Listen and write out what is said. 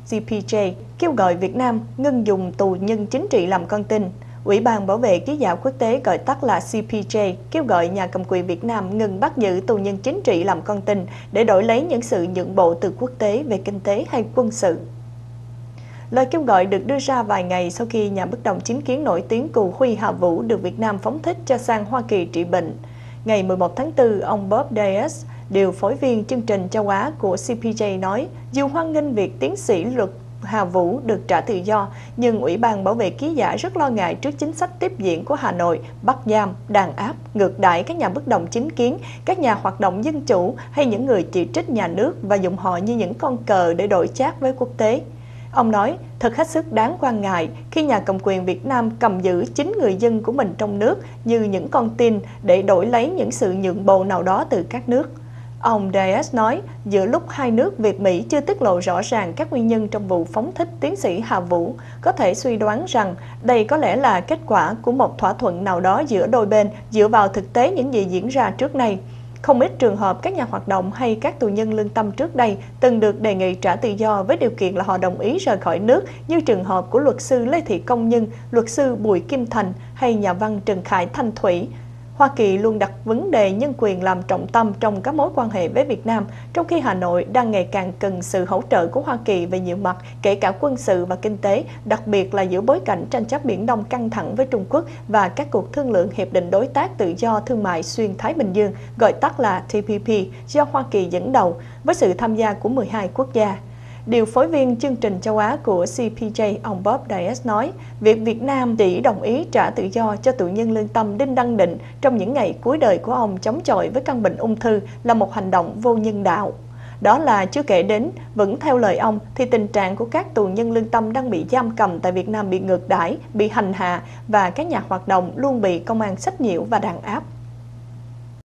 CPJ kêu gọi Việt Nam ngưng dùng tù nhân chính trị làm con tin. Ủy ban Bảo vệ Ký giả Quốc tế gọi tắt là CPJ kêu gọi nhà cầm quyền Việt Nam ngừng bắt giữ tù nhân chính trị làm con tin để đổi lấy những sự nhượng bộ từ quốc tế về kinh tế hay quân sự. Lời kêu gọi được đưa ra vài ngày sau khi nhà bất đồng chính kiến nổi tiếng Cù Huy Hà Vũ được Việt Nam phóng thích cho sang Hoa Kỳ trị bệnh. Ngày 11 tháng 4, ông Bob Diaz, điều phối viên chương trình châu Á của CPJ nói, dù hoan nghênh việc tiến sĩ luật Hà Vũ được trả tự do, nhưng Ủy ban Bảo vệ Ký giả rất lo ngại trước chính sách tiếp diễn của Hà Nội bắt giam, đàn áp, ngược đãi các nhà bất đồng chính kiến, các nhà hoạt động dân chủ hay những người chỉ trích nhà nước và dùng họ như những con cờ để đổi chác với quốc tế. Ông nói, thật hết sức đáng quan ngại khi nhà cầm quyền Việt Nam cầm giữ chính người dân của mình trong nước như những con tin để đổi lấy những sự nhượng bộ nào đó từ các nước. Ông Diaz nói, giữa lúc hai nước Việt-Mỹ chưa tiết lộ rõ ràng các nguyên nhân trong vụ phóng thích tiến sĩ Hà Vũ, có thể suy đoán rằng đây có lẽ là kết quả của một thỏa thuận nào đó giữa đôi bên dựa vào thực tế những gì diễn ra trước đây. Không ít trường hợp các nhà hoạt động hay các tù nhân lương tâm trước đây từng được đề nghị trả tự do với điều kiện là họ đồng ý rời khỏi nước, như trường hợp của luật sư Lê Thị Công Nhân, luật sư Bùi Kim Thành hay nhà văn Trần Khải Thanh Thủy. Hoa Kỳ luôn đặt vấn đề nhân quyền làm trọng tâm trong các mối quan hệ với Việt Nam, trong khi Hà Nội đang ngày càng cần sự hỗ trợ của Hoa Kỳ về nhiều mặt, kể cả quân sự và kinh tế, đặc biệt là giữa bối cảnh tranh chấp Biển Đông căng thẳng với Trung Quốc và các cuộc thương lượng Hiệp định Đối tác Tự do Thương mại Xuyên Thái Bình Dương, gọi tắt là TPP, do Hoa Kỳ dẫn đầu, với sự tham gia của 12 quốc gia. Điều phối viên chương trình châu Á của CPJ, ông Bob Diaz nói, việc Việt Nam chỉ đồng ý trả tự do cho tù nhân lương tâm Đinh Đăng Định trong những ngày cuối đời của ông chống chọi với căn bệnh ung thư là một hành động vô nhân đạo. Đó là chưa kể đến, vẫn theo lời ông, thì tình trạng của các tù nhân lương tâm đang bị giam cầm tại Việt Nam bị ngược đãi, bị hành hạ và các nhà hoạt động luôn bị công an sách nhiễu và đàn áp.